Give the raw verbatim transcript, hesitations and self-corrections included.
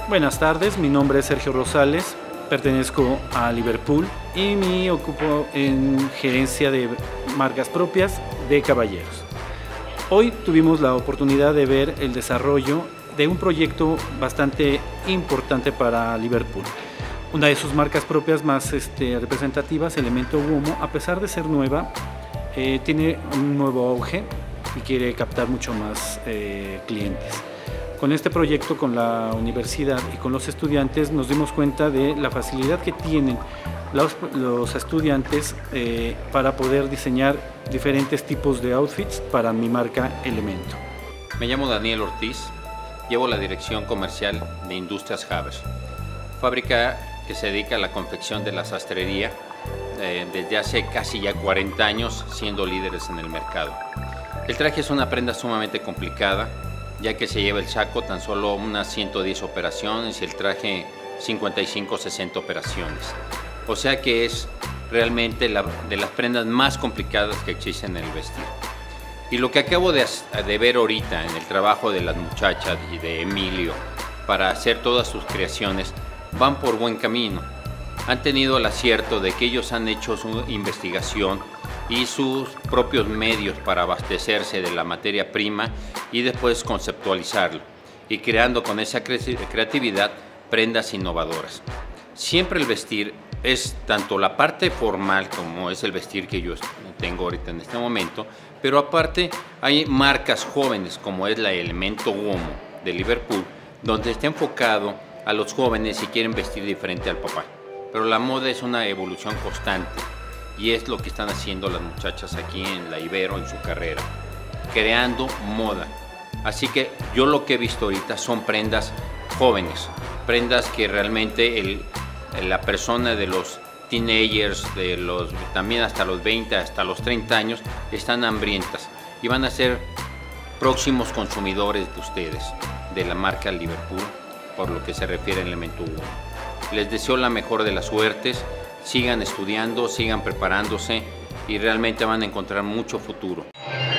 Buenas tardes, mi nombre es Sergio Rosales, pertenezco a Liverpool y me ocupo en gerencia de marcas propias de caballeros. Hoy tuvimos la oportunidad de ver el desarrollo de un proyecto bastante importante para Liverpool. Una de sus marcas propias más este, representativas, Elemento Uomo, a pesar de ser nueva, eh, tiene un nuevo auge y quiere captar mucho más eh, clientes. Con este proyecto, con la universidad y con los estudiantes, nos dimos cuenta de la facilidad que tienen los, los estudiantes eh, para poder diseñar diferentes tipos de outfits para mi marca Elemento. Me llamo Daniel Ortiz, llevo la dirección comercial de Industrias Havers, fábrica que se dedica a la confección de la sastrería eh, desde hace casi ya cuarenta años, siendo líderes en el mercado. El traje es una prenda sumamente complicada, ya que se lleva el saco tan solo unas ciento diez operaciones y el traje cincuenta y cinco a sesenta operaciones. O sea que es realmente la, de las prendas más complicadas que existen en el vestir. Y lo que acabo de, de ver ahorita en el trabajo de las muchachas y de Emilio para hacer todas sus creaciones, van por buen camino. Han tenido el acierto de que ellos han hecho su investigación y sus propios medios para abastecerse de la materia prima y después conceptualizarlo y creando con esa creatividad prendas innovadoras. Siempre el vestir es tanto la parte formal como es el vestir que yo tengo ahorita en este momento, pero aparte hay marcas jóvenes como es la Elemento Uomo de Liverpool, donde está enfocado a los jóvenes si quieren vestir diferente al papá. Pero la moda es una evolución constante y es lo que están haciendo las muchachas aquí en la Ibero en su carrera, creando moda. Así que yo lo que he visto ahorita son prendas jóvenes, prendas que realmente el, la persona de los teenagers, de los, también hasta los veinte, hasta los treinta años, están hambrientas y van a ser próximos consumidores de ustedes, de la marca Liverpool, por lo que se refiere al Elemento Uomo. Les deseo la mejor de las suertes, sigan estudiando, sigan preparándose y realmente van a encontrar mucho futuro.